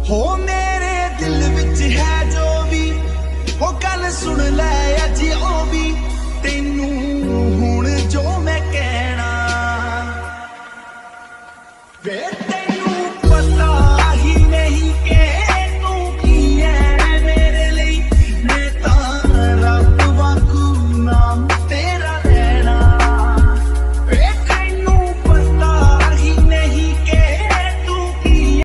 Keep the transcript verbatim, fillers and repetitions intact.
हो मेरे दिल विच है जो भी हो गल सुन ले